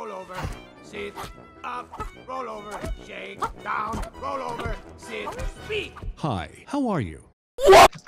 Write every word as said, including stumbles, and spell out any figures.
roll over, sit, up, roll over, shake, down, roll over, sit, speak. Hi, how are you? What?